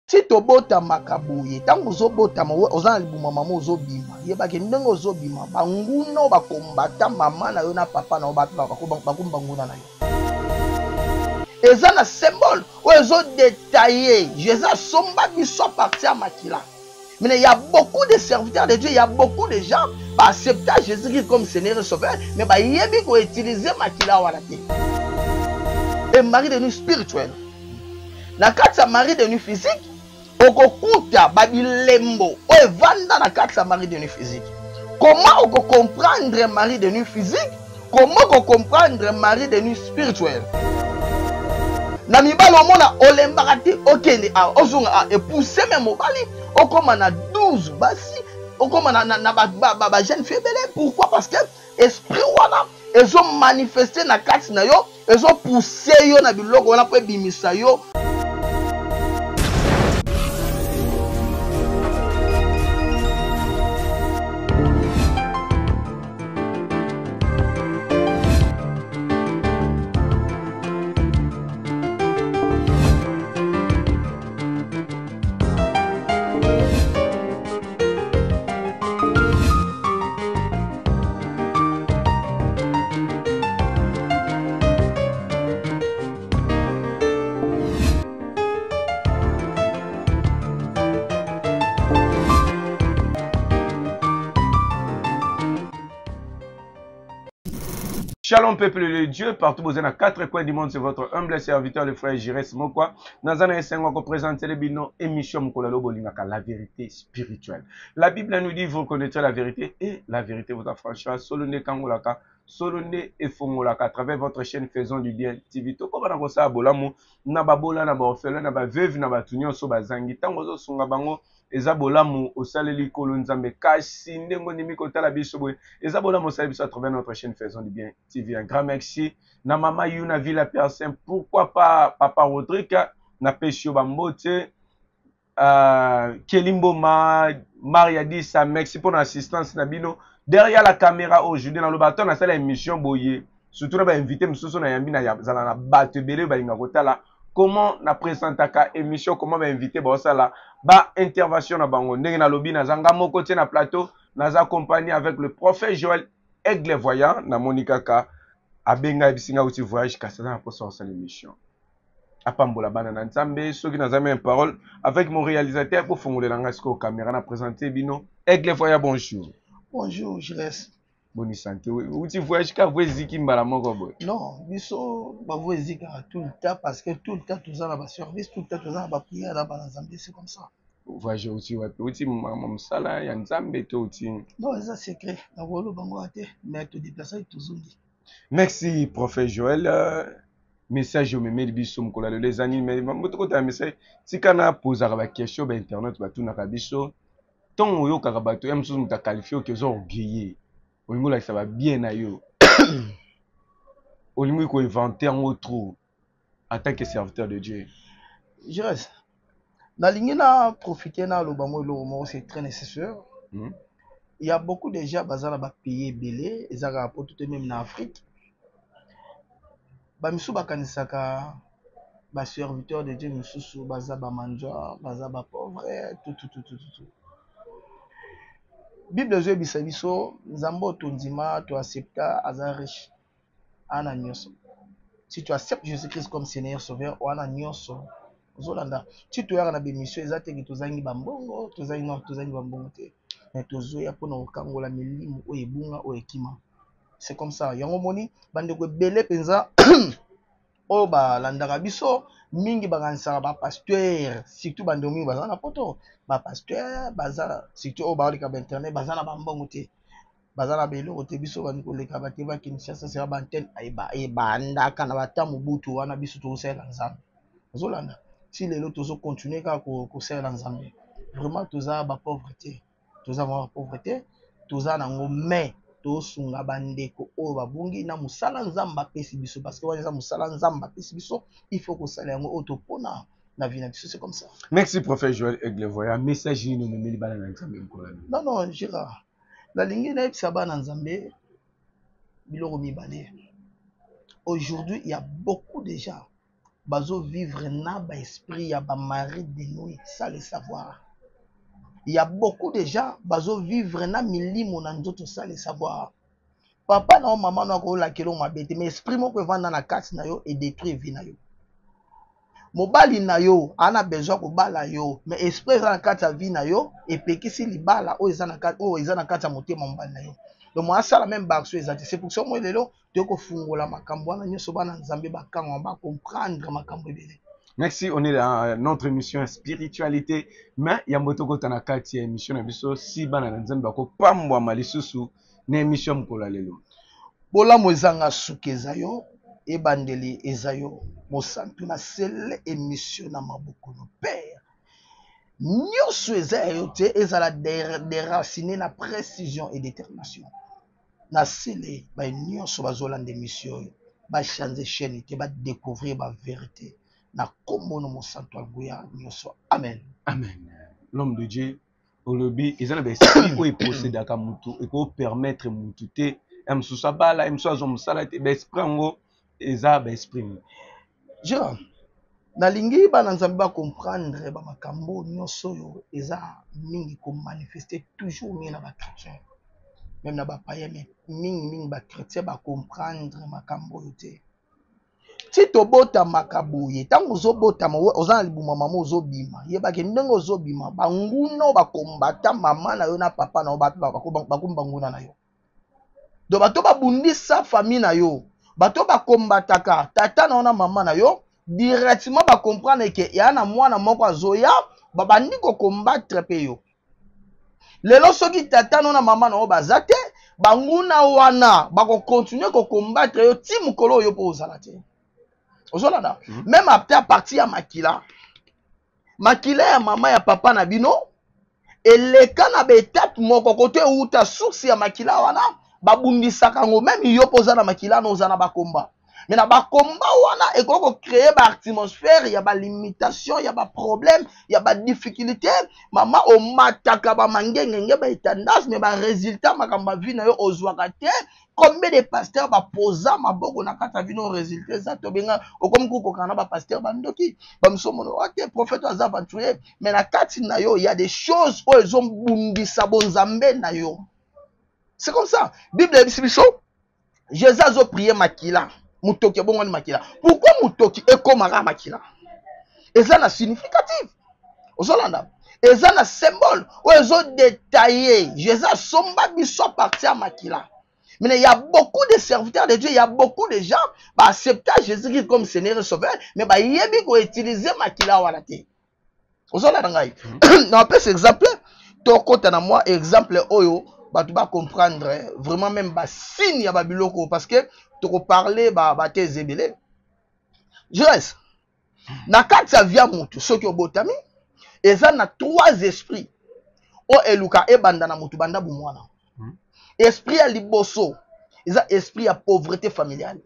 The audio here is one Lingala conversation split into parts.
Si tu bota makabuye, tant que bota ozana libuma mama ozobima, yeba ke ndenge ozobima, banguna ba combattant mama na yo na papa na ba banguna na yo. Ezana symbole o ezo détaillé, Jésus somba biso partir à makila. Mais il y a beaucoup de serviteurs de Dieu, il y a beaucoup de gens qui acceptent Jésus-Christ comme Seigneur et Sauveur, mais ils ont utilisé makila wana te. Et mari de nous spirituel. Na kati ya mari de nous physique, okokuta babilembo o evanda na kati ya mari de nous physique. Comment on peut comprendre mari de nous physique? Comment on peut comprendre mari de nous spirituel? Na mibali omona olembaka te okende ozunga epousse même mobali okoma na 12 basi okoma na ba jeune fille belé. Pourquoi? Parce que esprit wana ezo manifester na kati na yo, ezo pousser yo na biloko wana po ebimisa yo. Shalom peuple de Dieu, partout vous êtes à 4 coins du monde, c'est votre humble serviteur le frère Jires Mokwa. Nazana Essengo ko présenter les bino émission Mkolalo Bolingaka, la vérité spirituelle. La Bible nous dit vous connaîtrez la vérité et la vérité vous affranchira. Solone Kangolaka, Solone et Fongolaka à travers votre chaîne Faisons du bien TV. Toko bana ko sa bolamu na babola na ba orphelin na ba veuve na ba tunyo so bazangi tango zo sunga bango. Eza bolamu osaleli kolo nzambe kasi ndengo nimi kotala biso boye eza bolamu osali biso à travers notre chaîne Faisons du bien TV. Un grand merci na mama Yuna Villa Persin, pourquoi pas papa Rodrigue na Pesio Bambote Kelimbo Maria Dissa, merci pour l'assistance na bino derrière la caméra aujourd'hui dans le bâton na sala émission boye surtout na ba invité msusu na yambi na zala na bato belé ba linga kotala comment na présentaka émission, comment ba invité ba sala ba intervention na bango ndenge na lobi na zanga moko te na plateau na za accompagné avec le prophète Joël Aigle Voyant na Monikaka abenga bisinga uti voyage kasana pour sortir l'émission apambola bana na nzambe soki na zame parole avec mon réalisateur pour fongolela ngasko caméra na présenter bino Aigle Voyant. Bonjour. Bonjour, je reste. Bonne santé. Uti voyage ka voyezi mbala moko boy. Non, biso ba voyezi tout le temps parce que tout le temps tous en ba service, tout le temps tous en ba prière là ba nzambe, c'est comme ça. Voyage uti wapi? Uti msala ya nzambe to uti. Non, c'est secret. Na wolo bango ate, mais te déplacer toujours dit. Merci prophète Joël. Message au meme biso mkola les amis mais moto kota message tikana poser ba question ba internet ba tuna ka biso. Ton oyo ka bato ya msusu muta qualifier que zo orgueilleux. Olingo la ça va bien na yo. Olingo ko inventer en autre en tant que serviteur de Dieu. Je reste. Na lingina profiter na lo bango lo mo c'est très nécessaire. Il y a beaucoup de gens bazala ba payer belé, ezaka pour tout même en Afrique. Ba misu bakanisaka ba serviteur de Dieu misusu baza ba manjwa, baza ba pauvre, tout. Bible zo bisa biso nzambo tondima to accepta aza riche ana nyoso. Si tu acceptes Jésus-Christ comme Seigneur Sauveur ana nyoso ozolanda. Si tu yaka na bémission ezate ki tozangi bambongo, tozangi bambongo te. Mais tozoya pona okangola milimo o ebunga o ekima. C'est comme ça. Yango moni bande ko belé penza o ba landaka biso mingi bakanisaka ba pasteur surtout bande mingi baza na poto ba pasteur baza surtout o ba lika ba internet baza na bambongo te baza na beloko te biso bandi koleka bate ba Kinshasa sera ba antenne e bandaka na batamu butu wana biso to sala nzambe ozolanda si lelo tozo continuer ka ko sala nzambe vraiment toza ba pauvreté toza ba pauvreté toza nango mais tosunga bandeko oyo babungi na musala nzamba pesi biso parce que wana za musala nzamba pesi biso il faut que sala yango auto pona na vie na biso, c'est comme ça. Merci prophète Joël Aigle Voyant. Message ni no meli bana na nzambe mkolani. Non Gérard, la ligne na ebisa bana nzambe biloko mibale. Aujourd'hui il y a beaucoup de gens bazo vivre na ba esprit ya ba mari de nuit sans le savoir. Il y a beaucoup de gens bazo vivre na milimo na nzoto sans le savoir. Papa na maman na ko la kelo mabete mais esprit moko vanda na kati na yo et détruire vie na yo. Mobali na yo ana besoin ko bala yo mais esprit za na kati ya vie na yo et pekisi libala o eza na kati ya motema mobali na yo. Donc moi ça la même barso ezati. C'est pour ça moi lelo te ko fungola makambo na nyoso bana nzambe bakanga ba comprendre makambo ebele. Merci, on est dans notre émission spiritualité mais ya motoko tana kati ya émission na biso si bana nzambe bako pambwa malisusu na émission mkola lelo. Bola mozanga sukeza yo ebandeli ezayo mosantu na sele émission na maboko no père. Nyoso ezayo te ezala déraciner na précision et détermination. Na sele ba nyoso bazolanda émission ba changer chaîne te ba découvrir ba vérité na kombo no mosantu algoya nyoso. Amen. Amen. L'homme de Dieu au lobby ezala ba esprit ko posséder ka mutu et ko permettre mutu te msusa bala msusa zo musala te ba esprit ngo eza ba esprit. Je nalingi bana nzambe ba comprendre ba makambo nyoso yo eza mingi ko manifester toujours mingi na ba chrétien même na ba païen mais mingi ba chrétien ba comprendre makambo yo te. Ti tobota makabuye tango zobota ozana libuma mama ozobima yeba ke ndenge ozobima banguna ba kombata mama na yo na papa na yo bakumba nguna na yo. Do bato babundisa famille na yo bato bakombataka tata na yo na mama na yo directement ba comprendre que ya na mwana moko azoya babandi ko combattre pe yo. Lelo soki tata na mama na yo bazate banguna wana bako continuer ko combattre yo ti mukolo yo po ozala te. Ozolanda même après à partir ya makila ya mama ya papa na bino eleka na betape moko kote uta source ya makila wana babundisaka ngo même yo poza na makila no zana bakomba. Mais na bakomba wana ekoko créer ba atmosphère ya ba limitation ya ba problème ya ba difficulté mama o mataka ba mangenge ba tendance mais ba résultat makamba vie na yo ozwaka te. Combien de pasteurs ba posa maboko na kata vino résultat ça to benga okomi ko kana ba pasteur bandoki ba msomono ate prophète az aventurier mais na kati na yo il y a des choses où ils ont bundisa bonzambe na yo. C'est comme ça. Bible dit biso Jésus a prié makila mutoki bongo ni makila. Pourquoi mutoki ekomaka makila? Eza na significatif. Ozolanda eza na symbole où ils ont détaillé Jésus somba biso parti à makila. Mais il y a beaucoup de serviteurs de Dieu, il y a beaucoup de gens qui acceptent Jésus-Christ comme Seigneur et Sauveur, mais il y a des gens qui utilisent makila wana te. Ozolanda ngai. Non pas cet exemple, toko tana moi exemple oyo tu vas comprendre vraiment même ba signe ya babiloko parce que tu ko parler ba te zebele. Je reste. Na kati ya via mutu soki obotami eza na trois esprits o eluka ebanda na mutu banda bu mwana. Esprit ya liboso eza esprit ya pauvreté familiale.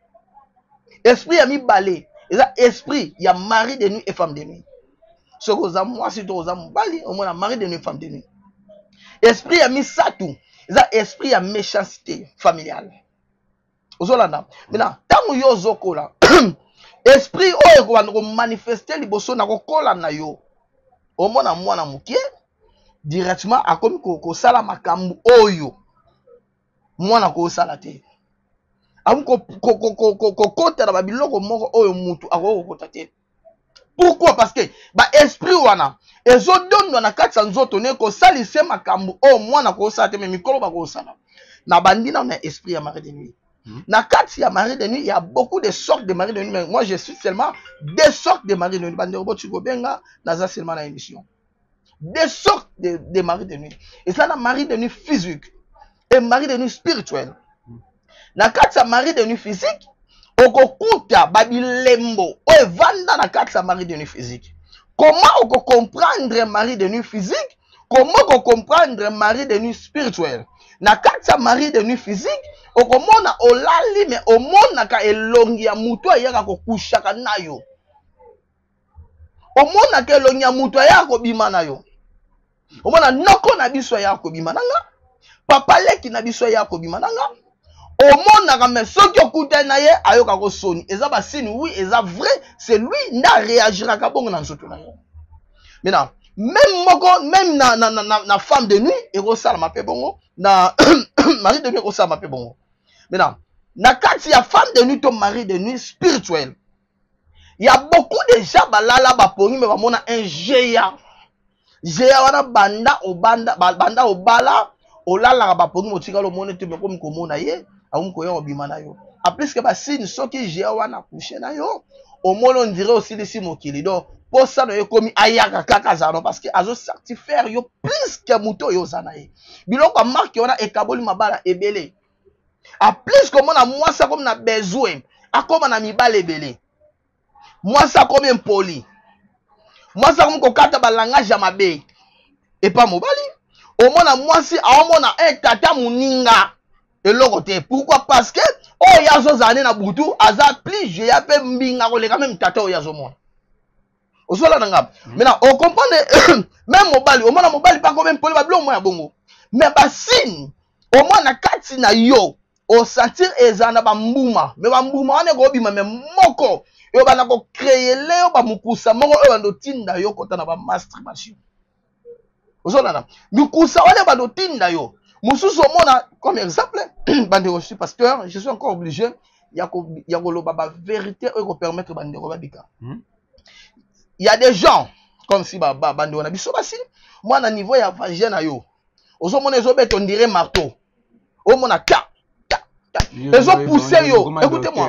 Esprit ya mibale eza esprit ya mari de nuit et femme de nuit. Soko za mwasi to za mobali au moins mari de nuit femme de nuit. Esprit ya misatu eza esprit ya méchanceté familiale. Ozolanda maintenant tango yo zokola esprit oyo ko manifester liboso na kokola na yo omona mwana mukie directement akomi ko sala makambu oyo mwana ko sala te amu ko kota na babiloko moko oyo mutu akoko kota te. Pourquoi? Parce que ba esprit wana ezodondwa na kati ya nzoto ne ko salise makambu o mwana ko sala te mais mikolo ba ko sala na bandina na esprit ya mari de nuit. Na kati ya mari de nuit il y a beaucoup de sortes de mari de nuit mais moi je suis seulement deux sortes de mari de nuit bande robot chiko benga naza seulement na émission des sortes de mari de nuit et ça na mari de nuit physique et mari de nuit spirituel. Na kati ya mari de nuit physique okokuta babilembo o evanda na kati ya mari de nuit physique. Comment on peut comprendre mari de nuit physique? Comment on comprendre mari de nuit spirituel? Na kati ya mari de nuit physique okomona olali mais omona ka elongi ya mutu ayaka kokushaka nayo. Omona ka elongi ya mutu ayaka kobima nayo. Omona noko na biso ayaka kobima nanga. Papa leki na biso ayaka kobima nanga. omonaka mais soki okutani na ye ayoka kosoni eza basine oui eza vrai c'est lui nda réagiraka bongo na nzoto na yo. Maintenant même na femme de nuit ekosalama mpe bongo na mari de nuit ekosalama mpe bongo. Maintenant na kati ya femme de nuit to mari de nuit spirituel il y a beaucoup de gens balala bapongi mais bamona un géant wana banda obala olala bapongi motika lo mone te ko komona ye aum ko yo bima na yo a plus que basine soki géant wana coucher na yo au moins on dirait aussi les mokili donc pour ça no komi ayaka kaka zano parce que azo satisfaire yo plus que muto yo zanaye biloko marque wana ekaboli mabala ebele a plus comme on a moi ça comme na besoin a comme na mibale ebele moi ça comme impoli moi ça comme kokata ba langage ya mabe et pas mobali au moins moi si a mona un tata muninga eloko te pourquoi parce que oh yazo zane na butu aza plus je yape mbinga ko le quand même tata o yazo mona osola nanga maintenant on comprend même mobali au moins mobali pas comme impoli ba blo mo ya bongo mais basine au moins na kati na yo au sentir ezana ba mbuma mais ba mbuma wana ko bima mais moko yo bana ko créer leo ba mukusa moko yo bando tinda yo kota na ba masturbation osola na mukusa wana bando tinda yo mususu mona comme exemple bande je suis pasteur je suis encore obligé ya ko loba ba vérité et ko permettre bande ko babika. Il y a des gens comme si bande wana biso basi moi na niveau ya vagin na yo ozo mona zo beto on dirait marteau o mona ta ils ont poussé yo. Écoutez-moi.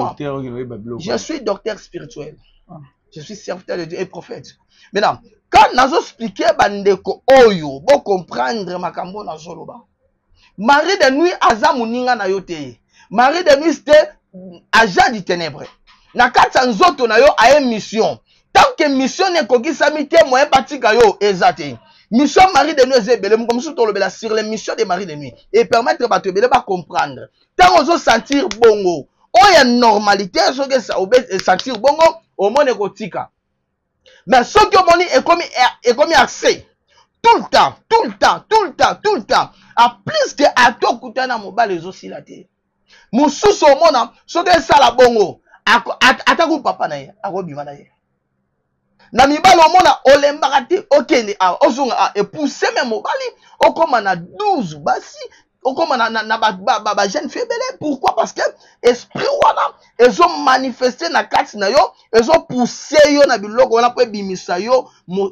Je suis docteur spirituel. Je suis serviteur de Dieu et prophète. Maintenant, quand nous expliquons bandeko oyo, bon comprendre makambo na zoloba. Mari de nuit aza muninga na yo te. Mari de nuit c'était agent du ténèbre. Na kati nzoto na yo a une mission. Tant que mission ne kokisami te moyen patika yo ezate. Mission mari de nuit ezebele comme sur tolobela sur les missions de mari de nuit et permettre bato ebele ba comprendre. Tant ozo sentir bongo, o ya normalité so que ça obé sentir bongo au monde kotika. Mais ce que moni est comme accès tout le temps. A plus que ato kutana mobile ezo silate. Mususu mona so que ça la bongo ataku papa na ye akobima na ye. Na mibali omona olembaka te okende ozonga et pousser même mobali okoma na 12 basi okoma na ba jeune faible. Pourquoi? Parce que esprit wana ezo manifester na kati na yo ezo pousser yo na biloko wana po bimisa yo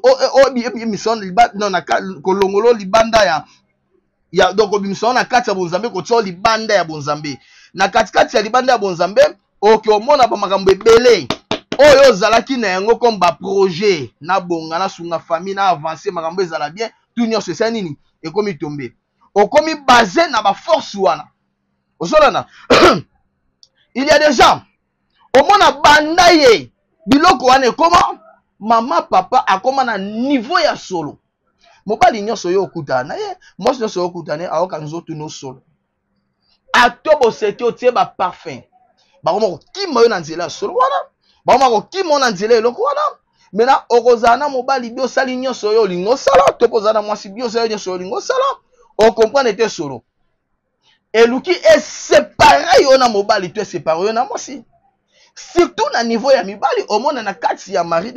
bimisa non na kolongolo libanda ya donc bimisa na kati ya bonzambe ko tso libanda ya bonzambe na kati ya libanda ya bonzambe omona ba makambo ebele oyo zalaki na yango comme ba projet na bonga na sunga famille na avancer makambo ezala bien tout nyonso c'est nini et comme tomber okomi basé na ba force wana osolana. Il y a des gens omona banda ye biloko wana comment maman papa akoma na niveau ya solo mobali nyonso yo okutana na ye mwasi nyonso yo okutana aoka nzoto no solo atobo sete otie ba parfum bakoma kokima yo na nzela ya solo wana bakoma kokima na nzela eloko wana mena okozala na mobali biosali nyonso yo olingi osala to kozala na mwasi biosali nyonso yo olingi osala okomprendre te solo eluki esepare yo na mobali to esepare yo na mwasi surtout na niveau ya mibali omona na kati ya mari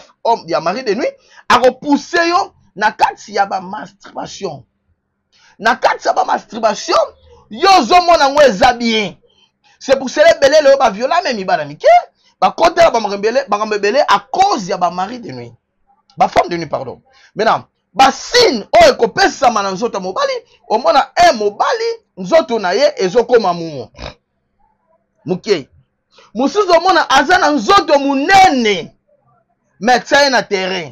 de nuit akopousse yo na kati ya ba masturbation na kati ya ba masturbation yo ozomona ngo eza bien. C'est pour cela belé le ba viola même mibala mike ba kotela ba makambo ebele à cause ya ba mari de nuit ba femme de nuit pardon. Maintenant ba signe o ekopesa mana nzoto mobali omona mobali nzoto na ye ezokoma mumo muke mususu omona azana nzoto munene médecin na terrain.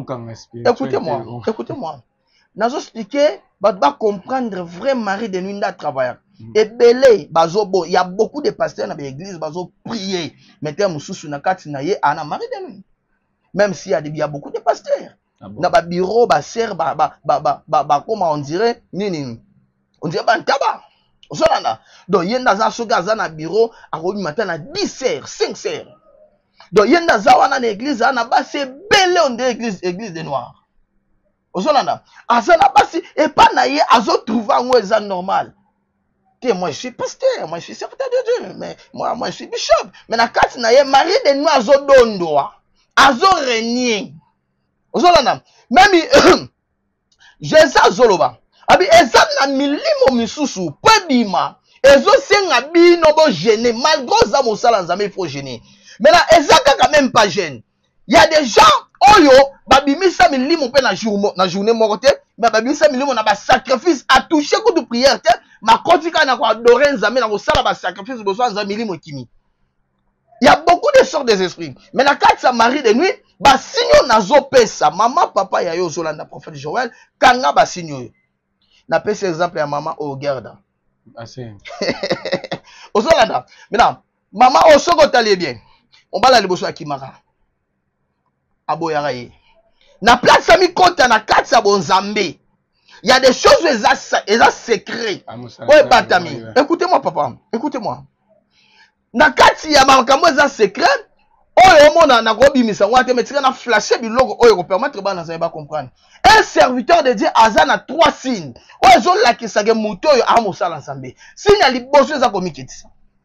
Écoutez-moi nazo expliquer ba comprendre vrai mari de nuit nda travailler et belé bazobo il y a beaucoup de pasteurs dans l'église bazo prier mettez mususu na kati na ye ana mari de nuit même s'il y a beaucoup de pasteurs na ba bureau ba ser comment on dirait nini on dirait ba taba osolana donc yenda za soga za na bureau akobi matin na 10 heures 5 heures donc yenda za wana na église ana ba se belé on dirait église de noirs osolana azana basi et pas na ye azo trouver ngo eza normal moi je suis pasteur, moi je suis serviteur de Dieu, mais moi je suis bishop. Mais na kati na ye mari de nous azo dondoa, azo régner. Ozolanda, même Jésus zoloba. Abi eza na milimo misusu pebima. Ezo senga bino bo gêner malgré ça mosala nzambe il faut gêner. Mais là eza kaka même pas gêne. Il y a des gens oyo babimisa milimo pe na journée moko te, mais babimisa milimo na ba sacrifice à toucher coup de prière te, ma kotika na ko adorer nzambe na ko sala ba sacrifice besoin nzambe milimo kimi. Il y a beaucoup de sortes des esprits. Mais la carte sa mari de nuit, ba signo nazo pesa, maman papa ya yo zolanda prophète Joël, kanga ba signo. Na pesa exemple ya maman o garda. Assez. Ozolanda. Maintenant, maman o soko tali bien. On va la liboso akimara. Aboyara ye. Na place ami kota na carte sa bonzambe. Il y a des choses eza secret. Ouais batami. Écoutez-moi papa, écoutez-moi. Na kati ya makambo eza secret oyo mona na kobimisa ngwate metika na flasher biloko oyo ko permettre bana za ba comprendre. Un serviteur de Dieu azana 3 signes. Oyo zo lakisa ke muto oyo amosala nzambe. Signe liboso eza komikitisa.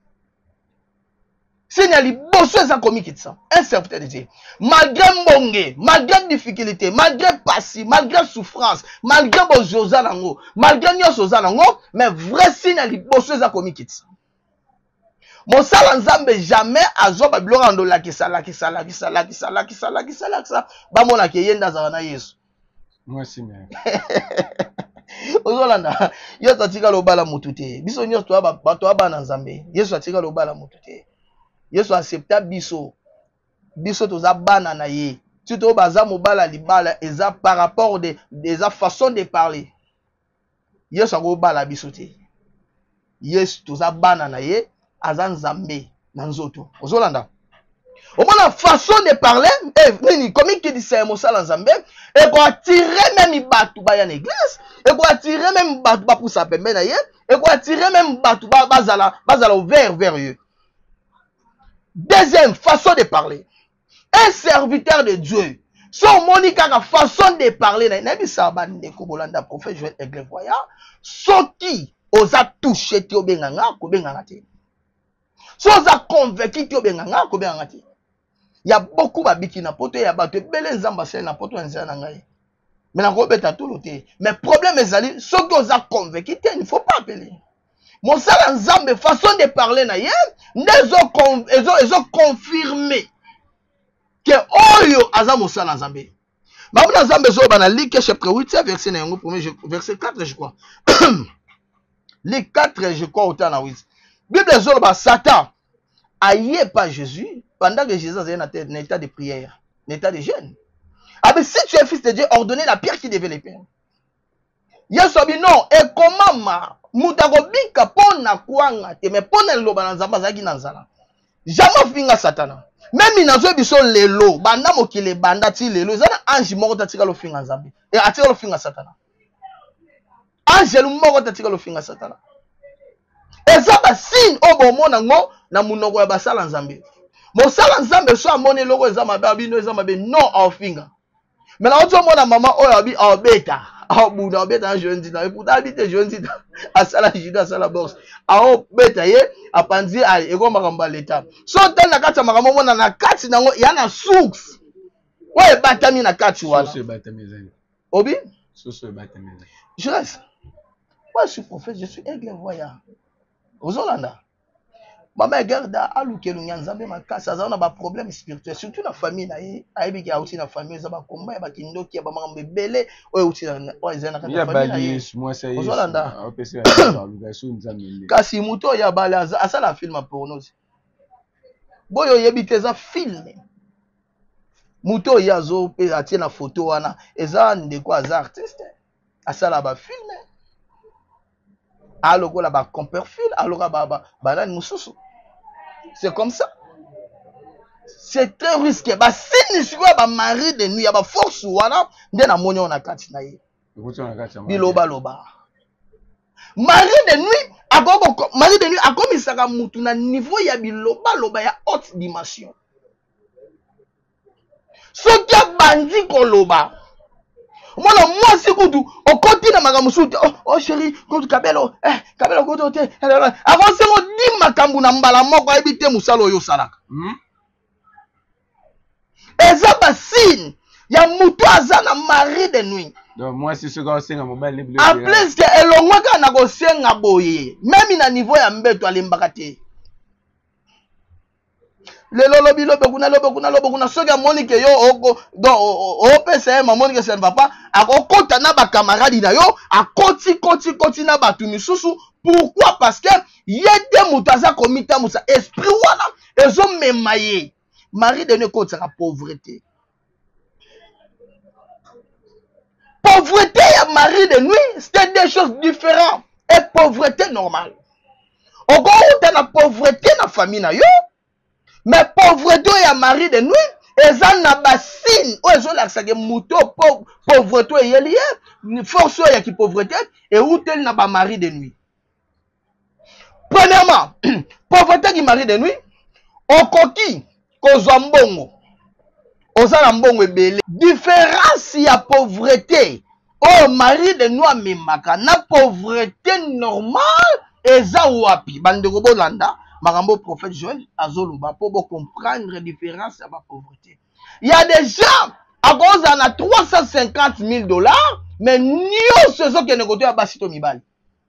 Signe liboso eza komikitisa. Un serviteur de Dieu. Malgré mbonge, malgré difficulté, malgré passi, malgré souffrance, malgré bozoza nango, malgré nyoso za nango, mais vrai signe liboso eza komikitisa. Mosala nzambe jamais azoba biloko ando lakisa bamona ke yenda za na Yesu. Moi si mais. Ozolanda Yesu atika lobala mutu te. Biso nyoso to bato abana nzambe. Yesu atika lobala mutu te. Yesu accepta biso. Biso toza bana na ye. Tuto baza mobala libala eza par rapport de façon de parler. Yesu akobala biso te. Yesu toza bana na ye. Azan Zambé nanzoto. Ozolanda. Omona façon de parler, nini comme qui dit ça mosala Zambé, et pour attirer même batu ba ya l'église, et pour attirer même batu ba pour sa pembe na ye, et pour attirer même batu ba bazala vers eux. Deuxième façon de parler. Un serviteur de Dieu. Son monika ka façon de parler na bisa bande ko bolanda prophète Joël Eglevoya, soki oza touché ti obenganga ko benganga te. Si on a convaincu que il y a beaucoup de na poto ya bato bele nzamba sel na poto nzana ngai. Mais na ko beta tout loté. Mais problème ezali ceux qui on a convaincu il ne faut pas appeler. Mon sala nzambe façon de parler na ye, ils ont confirmé que oyo aza mo sala nzambe. Mamuna nzambe zo bana Luc chapitre 8 verset na yango verset 4 je crois. Luc 4 je crois autant na 8. Bible zoloba Satan aïe pas Jésus pendant que Jésus est en état de prière, en état de jeûne. Ah mais si tu es fils de Dieu, ordonnez la pierre qui devait les pères. Yesu abi non, et comment ma mutako bika pona kwanga te mais pona loba na nzamba zaki na nzala. Jamais finga Satana. Même inazo biso lelo, banda mokile banda ti lelo, zana ange moko tatika lo finga nzambe. Et atika lo finga Satana. Angel moko tatika lo finga Satana. Et ça ba signe obomona ngo na munoko ya basala nzambe. Mosala nzambe so amone loko eza mabe abino eza mabe non ofinga. Mais na oto mona mama oyo abi obeta. Abuna obeta na jeune dit. Et pourtant habite jeune dit asala judo asala bourse. Obeta ye apanzi ali eko makamba leta. So tel na kati makambo mona na kati nango ya na source. Ouais batami na kati wala. So batami zani. Obi? So batami zani. Je reste. Moi je suis prophète, je suis aigle voyant. Ozolanda. Mama garda alukelu nyanzambe makasa azana ba problème spirituel surtout na famille na ye ayebi ki auti na famille za ba komba ya ba kindoki ya ba makambo ebele oyo uti na oizana ka famille na ye. Ozolanda. Kasi muto ya bale asala film porno. Boyo yebi teza film. Muto ya zo pe atie na photo wana eza ndeko aza artiste. Asala ba film. Alors là bas compère fil alors bah mususu. C'est comme ça. C'est très risqué. Bah si ni quoi bah mari de nuit bah force wana nde na moni on a kati na ye. Biloba loba. Mari de nuit a comme ça mutu na niveau ya biloba loba ya haute dimension. Ce qui a bandi ko loba. Mwana mwasi kutu okoti na makambo sute oh chérie kutu kabelo kabelo kutu te avance ngo di makambo na mbala moko ayebite musala oyo salaka eza basine ya mutu aza na mari de nuit donc mwasi soki osenga mobile ne en plus que elongwaka na kosenga boye même na niveau ya mbeto alembaka te lelo lobi lobe kuna soki amoni ke yo opesa ye mamoni ke ça ne va pas akokota na bakamaradi na yo akoti na batu misusu. Pourquoi? Parce que ye te mutu aza komitamusa esprit wana ezomema ye. Mari de nuit kotisaka pauvreté. Pauvreté ya mari de nuit c'est des choses différentes et pauvreté normale. Okouta na pauvreté na famille na yo. Mais pauvreté ya mari de nuit, eza na basine, o ezo laksa ke muto pauvreté yeli force ya ki pauvreté et outel na ba mari de nuit. Premièrement, pauvreté ki mari de nuit, okoki kozwa mbongo. Ozala mbongo ebele. Différence ya pauvreté o mari de nuit memaka na pauvreté normale eza wapi bandeko bolanda. Marambo prophète Joël azoluba pour comprendre la différence de la pauvreté. Il y a des gens à cause de 350 000 $, mais nous ce sont qui négocient à Basito Mibali.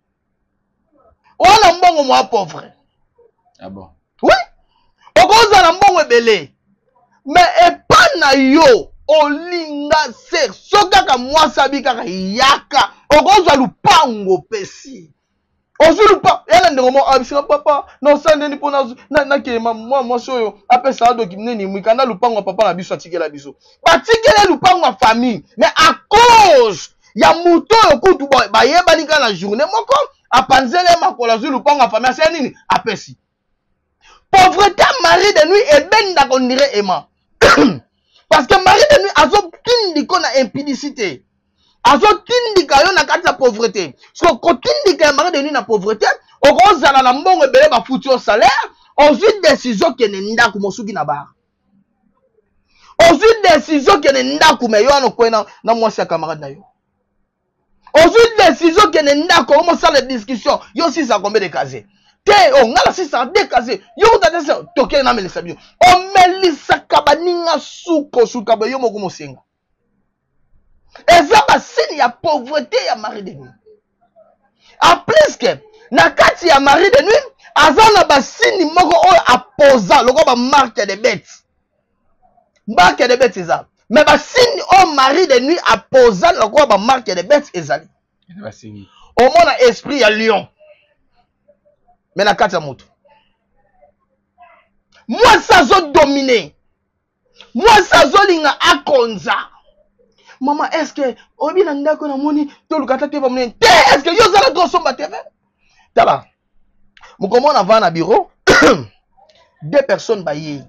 On a un bon moins pauvre. Ah bon? Oui. À cause de un bon belé. Mais et pas na yo olinga ser sokaka moi sabi kaka yaka. À cause de lupango pesi. Ozulu pa yana nderomo abisira papa non sande ni pona na ke moi soyo apesa do kimneni mwikanda lupango papa na biso atikela biso batikela lupango famille mais à cause ya muto okutu ba yeba nika na journée moko apanzele makola zulu lupango famille c'est nini apesi pauvreté mari de nuit et ben da konire ema parce que mari de nuit azo tindiko na impudicité. Azo tindika yo na kati la pauvreté. So kotindika ya mari de nuit na pauvreté, okozala na mbongo ebele ba futi au salaire, ozwi décision kene ndaku mosuki na bar. Ozwi décision kene ndaku me yo ano kwena na mwasi ya camarade na yo. Ozwi décision kene ndaku o mo sala discussion, yo si sa combien de casier. Te o ngala si sa de casier, yo ta tese toke na melisa bio. O melisa kabaninga suka ba yo moko mosenga. Et ça va signe ya pauvreté ya mari de nuit. En plus que na kati ya mari de nuit, azana ba signe moko o aposa loko ba marque de bêtes. Marque de bêtes ça. Mais ba signe o mari de nuit aposa loko ba marque de bêtes ezali. Ba signe. Au mon esprit ya lion. Mais na kati ya moto. Moi ça zo dominer. Moi ça zo linga akonza. Maman, est-ce que obi na ndako na moni to lukata te ba moni te est-ce que yo zala to somba TV taba mukomo na va na bureau deux personnes ba ye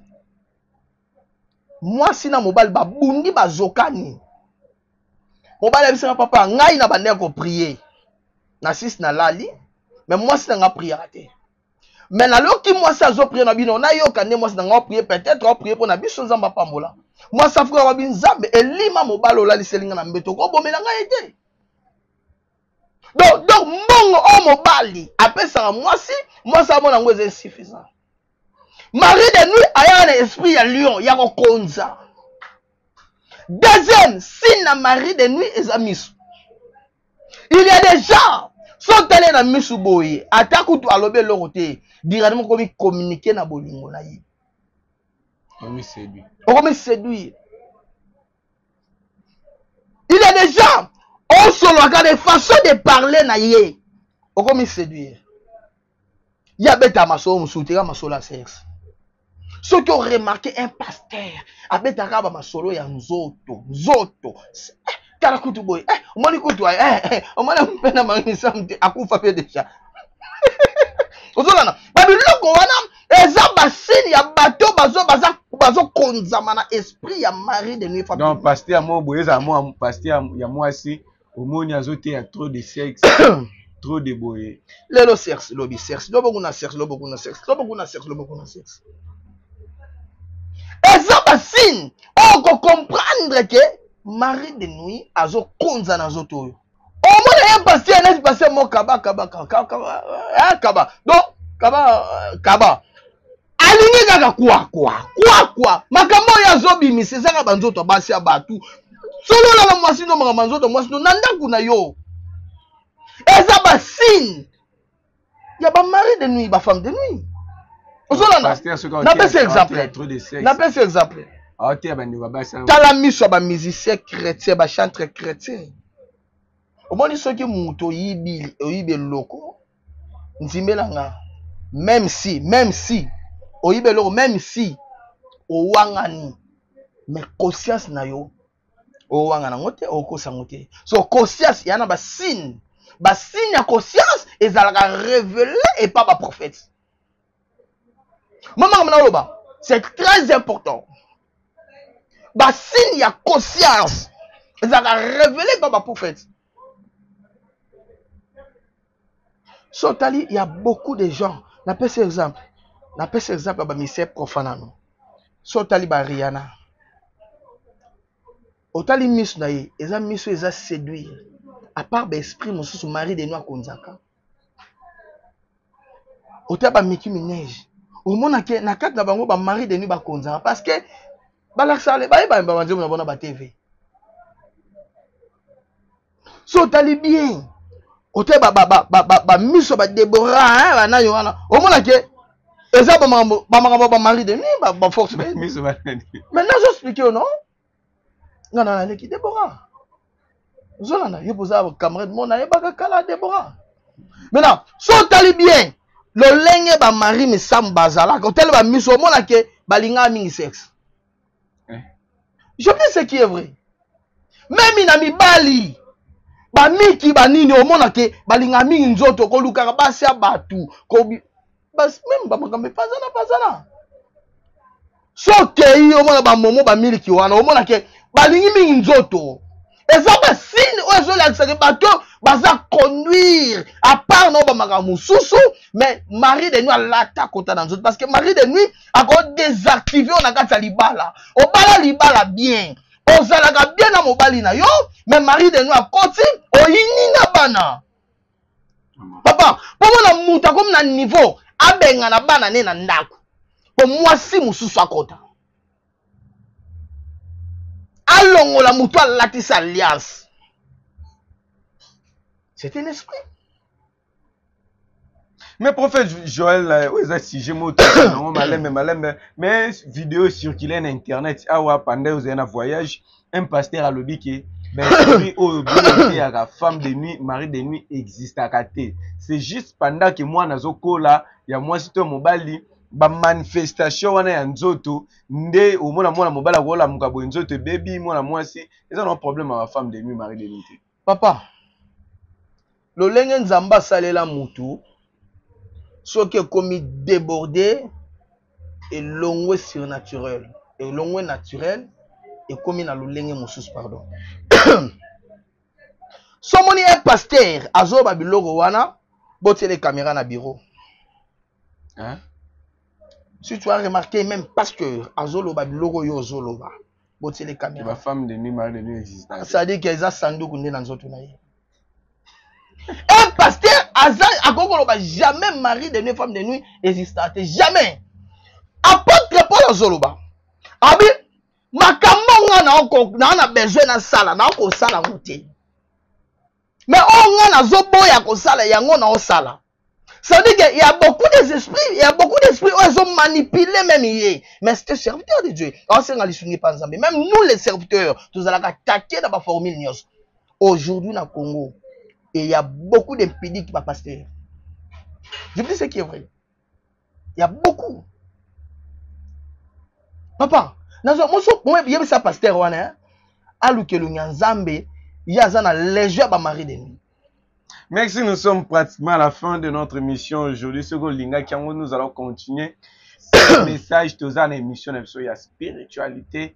moi sina mobile ba bundi ba zokani mobile bisema papa ngai na bande ko prier na sis na lali mais moi sina nga prier raté mais na loki moi ça zo prier na bino na yo kande moi sina nga prier peut-être on prier pour na biso nzamba pambola. Moi, ça fait que Nzambe et lima mobalo la liselinga na mbeto ko bomela nga ete. Donc mbongo o mobali apesa moi ça mon ngo est suffisant. Mari de nuit aya na esprit ya lion ya ko konza. Deuxième, si na mari de nuit ezamisu. Il y a des gens sont allés na misu boye atakutu alobe lorote directement comme communiquer na bolingo na yi. On me séduit. On me séduit. Il y a des gens, on se regarde des façons de parler na yé. On me séduire. Il y a bête à ma soeur, on soutient ma soeur la sexe. Ceux qui ont remarqué un pasteur, à bête à raba ma solo ya nzoto. Kala kutu boy. On m'a dit kutu on m'a dit pena mari samedi akufa pe déjà. Ozolana. Babiloko wana eza basini ya bato bazo konzama na esprit ya mari de nuit. Donc pasteur mo boyeza mo pasteur ya mwasi omoni azote ya trop de sexe trop de boye. Lelo sexe lobi sexe lobo na sexe lobo na sexe lobo na sexe lobo na sexe. Eza basini on ko comprendre que mari de nuit azo konza na zoto oyo omona ye pasteur neti pasteur mo kaba donc kaba alingi kaka kwa makambo oyo azobimisa ezaka banzoto basi ya batu solola na mwasi no makambo nzoto mwasi no na ndako na yo eza basigne ya bamari de nuit bafemme de nuit ozolanda napesi exemple tala miso ya bamusicien chrétien bachantre chrétien omoni soki moto oyibi eloko nzimbelanga même si oyibi eloko même si owangani mais conscience na yo owanga nango te okosa ngo te so conscience yana basigne ya conscience ezalaka révélé et pas baprophète mama mna loba c'est très important basigne ya conscience ezalaka révélé par baprophète. So tali il y a beaucoup de gens na pese exemple ba misère profanano so tali ba Rihanna otali miso na ye eza miso eza séduire à part l'esprit mosusu mari de noix konzaka otali ba Nicki Minaj omona ke na kati na bango ba mari de nuit ba konzaka parce que balakisale ba banzemo na bona ba TV so otali bien otali ba miso ba Deborah bana yo wana omona ke eza ba makambo ba mari de nuit ba force miso ba maintenant je explique non non leki Deborah zolana yo poza camarade mona yebaka kala Deborah maintenant so tali bien lolenge ba mari misam bazala ko tele ba miso mona ke balinga mingi sexe je dis ce qui est vrai même ina mibali ba miki banini omona ke balinga mingi nzoto ko lukaka basi ya batu ko bas même ba makambe pazana so kei omona ba momo ba miliki wana omona ke balingi mingi nzoto eza basine oyo ezolakisaka bato baza conduire à part no bamakambo mosusu mais mari de nuit alata kota na nzoto parce que mari de nuit ako désactiver on na kati ya libala obala libala bien ozalaka bien na mobali na yo mais mari de nuit akoti oyini na bana papa pomona muta comme na niveau abenga na bana ne na ndako po mwasi mosusu akota alongola mutu alatisa alliance c'est un esprit. Mais prophète Joël, où est-ce que j'ai monté mais vidéo circulait sur internet pendant vous avez un voyage un pasteur a lobby que la femme de nuit mari de nuit existe à côté c'est juste pendant que moi nazoko là il y a moi sito mobali ba manifestation wana ya nzoto nde omona mwana mobala ko la mukabo nzoto baby mwana mwasi ils ont un problème avec femme de nuit mari de nuit papa lolenge nzamba salela mutu soki komi débordé et longwe surnaturel et longwe naturel et komi na lolenge mosusu pardon somoni un pasteur azoba biloko wana botiele caméra na bureau hein. Si tu as remarqué même pasteur azoloba biloko yo zoloba botiele caméra la femme de nuit mari de nuit existe ça dit que eza sanduku nde na nzoto na ye un pasteur akokoloba jamais mari de nuit femme de nuit existante jamais apôtre Paul azoloba abi makambo nga na besoin na sala na ko sala ngote mais on a zoboya ko sala yango na osala ça veut dire qu'il y a beaucoup d'esprits ils ont manipulé même hier mais c'était serviteur de Dieu même nous les serviteurs tous allons attaquer dans la formule aujourd'hui na Congo et il y a beaucoup d'impudiques qui va pasteur. Je dis ce qui est vrai. Il y a beaucoup. Papa, moi je ça pasteur wana alukelu nyanzambe yazana léger ba mari de nuit. Merci, nous sommes pratiquement à la fin de notre émission aujourd'hui. Ce que Linga Kiango, nous allons continuer ce message de la émission de la spiritualité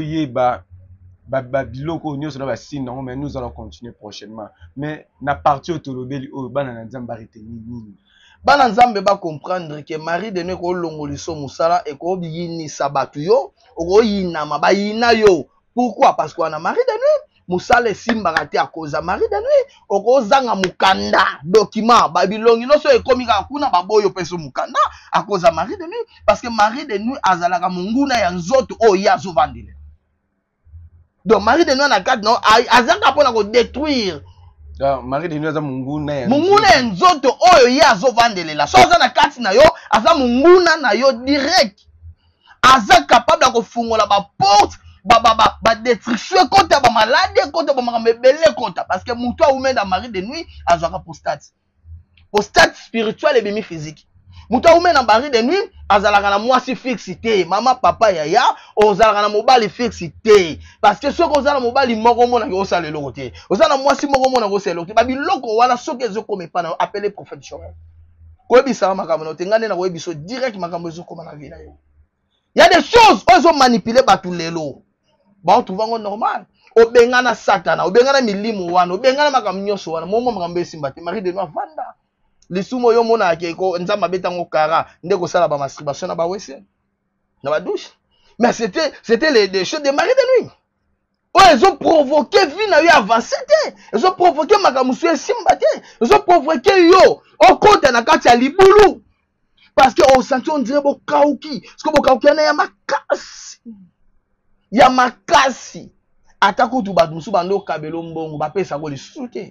mais nous allons continuer prochainement. Mais na partie autolobeli au bana nzamba retenir nini. Bana nzambe ba comprendre que mari de nuit ko longoliso musala et ko yini sabatu yo o yina ma ba yina yo Pourquoi? Parce qu'on a mari de nuit. Moussale simbaka te à cause de mari de nuit. Okozanga mukanda document Babylone no so ekomika kuna baboyo peso mukanda à cause de mari de nuit. Parce que mari de nuit azalaka munguna ya nzoto o yazo vandile. Donc mari de nuit na carte non azanga pona ko détruire. Mari de nuit aza munguna ya nzoto oyo yazo vandile la. So za na carte na yo aza munguna na yo direct. Aza capable de kofungola ba porte ba destruction contre ba maladie contre ba mabele contre parce que mutu a oumé dans mari de nuit azaka postate spirituelle et bimi physique. Mutu a oumé dans mari de nuit azalaka na mwasi fixité mama papa yaya ozalaka na mobali fixité parce que soko ozala mobali moko mona ko sala lelo côté ozala mwasi moko mona ko sala lelo ba biloko wana soki ezokoma pa na appeler prophète Joël ko ebisa makambo no tengane na ko ebiso direct makambo ezokoma na vie na yo. Il y a des choses où ils manipulé tout les lots. Bon, tout va normal. Obengana satana, obengana milimu wana, obengana makamnyoso wana, momo makambe simbati, mari de noa vanda. Les sumo yo mona akeko, nzamba beta ngokara, ndeko sala ba masturbation na ba wese. Na ba douche. Mais c'était les choses de mari de nuit. Oh, ils ont provoqué vie na yo avancé. Ils ont provoqué makamusu simbati. Ils ont provoqué yo. Au compte na kati ya libulu. Parce que on sentit on dirait bokauki. Parce que bokauki na ya makasi. Atako tu badusu bando kabelo mbongo ba pesa ko lisusu te.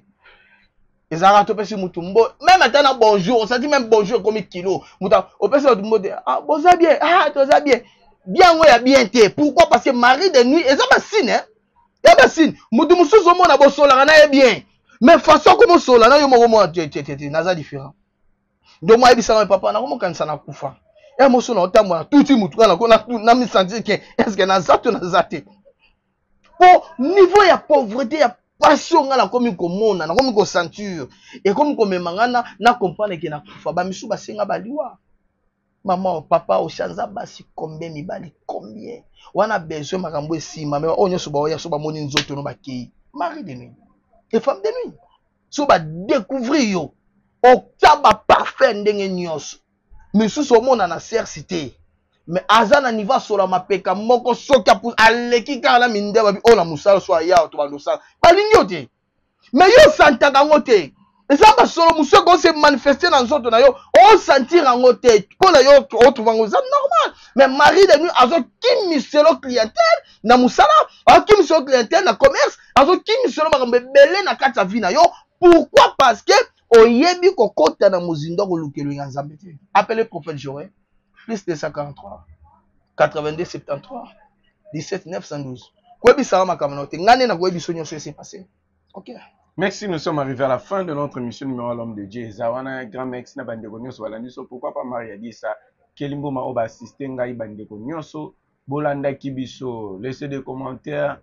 Ezara to pesi mutumbo. Même atana bonjour, on sentit même bonjour comme kilo. Muta o pesa mutumbo de ah boza bien, ah toza bien. Bien ouais bien te. Pourquoi? Parce que mari de nuit, ezaba ba signe hein. Ya ba signe. Mutumusu zo mona bo sola na bien. Mais façon comme sola na yo mo naza différent. Donc moi ebisa papa na komo kanisa na kufa. E moso na otamwa tuti mutu kana ko na mi sentir que est-ce que na zato na zate. Pour niveau ya pauvreté ya passion ngala komi komona na komi ko sentir et comme komemangana na comprendre que na kufa ba misu ba senga baliwa. Maman papa o chanza basi combien mibali combien. Wana besoin makambo esima mais onyo so ba oya so ba moni nzoto no bakei. Mari de nuit. Et femme de nuit. So ba découvrir yo. Octaba parfait ndenge nyonso misusu omona na sercité mais azana niva sola mapeka moko soki apu aleki kaka na minde babi ona musala so ya to bandosa balingi ote mais yo santaka ngote eza ba solo muso ko se manifester na nzoto na yo o sentir ngote pona yo o trouva ngoza normal mais mari de nuit azo kimiselo clientèle na musala a kimiselo clientèle na commerce azo kimiselo makambe belé na kati ya vie na yo. Pourquoi? Parce que oyebi kokota na muzindo kolukelo ya nzambe te. Appelez prophète Joël plus 243 82 73 17 912. Kwebi sama makamano te ngane na kwebi sonyo so s'est passé. OK. Merci, nous sommes arrivés à la fin de notre émission numéro l'homme de Dieu. Zawana grand mec na bandeko nyonso balandi so pourquoi pas Maria dit ça Kelimbo ma oba assister ngai bandeko nyonso bolanda kibiso laissez des commentaires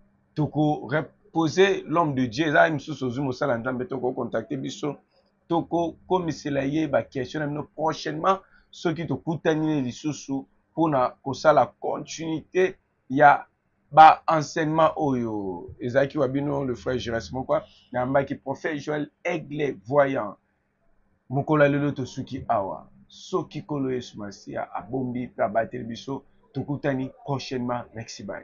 toko poser l'homme de Dieu za misusu zumo sala nzambe toko contacter biso toko komisela ye ba question na prochainement ceux qui to kutani lisusu pona kosala continuité ya ba enseignement oyo ezaki wabino le frère Jérès Mokwa ngamba ki prophète Joël Aigle voyant mokola lelo to suki awa soki kolo Yesu Masia abombi pa batel biso tokutani prochainement. Merci bye.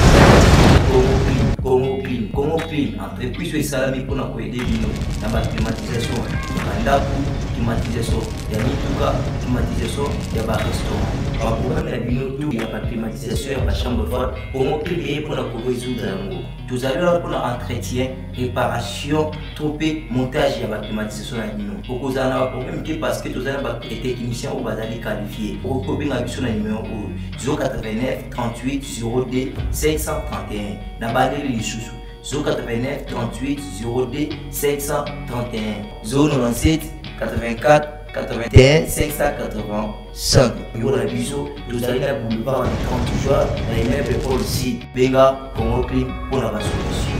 Congo Clean, entreprise de salami pour nous aider dans la climatisation, dans climatisation, il y a mituka, climatisation, il y a un restaurant. Le problème il y a pas climatisation, il y a pas chambre froide. Congo Clean est pour nous résoudre l'amour. Tout à l'heure pour entretien, réparation, troupé, montage, il y a pas climatisation à nous. Pour que un problème parce que tous les techniciens au bazali qualifiés. Pour que vous ayez un numéro 089 38 02 531. Dans le Lisusu 089 38 02 531 097 84 81 585. Pour la biso, nous allons la boulevard de 30 jours, la immeuble Paul ici, Benga, Congo Clean pour la solution.